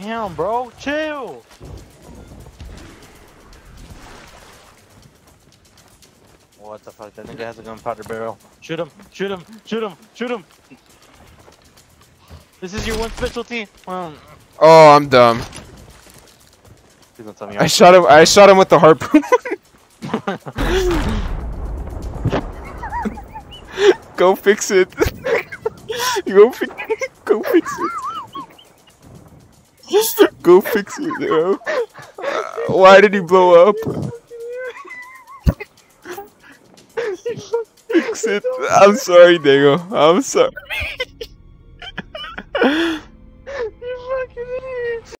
Damn, bro, chill. What the fuck? That nigga has a gunpowder barrel. Shoot him! Shoot him! Shoot him! Shoot him! This is your one specialty. Oh, I'm dumb. Please don't tell me I shot him. I shot him with the harpoon. Go fix it. Go fix it. Go fix it, bro. Why did he blow up? Fix it. I'm sorry, Dago. I'm sorry.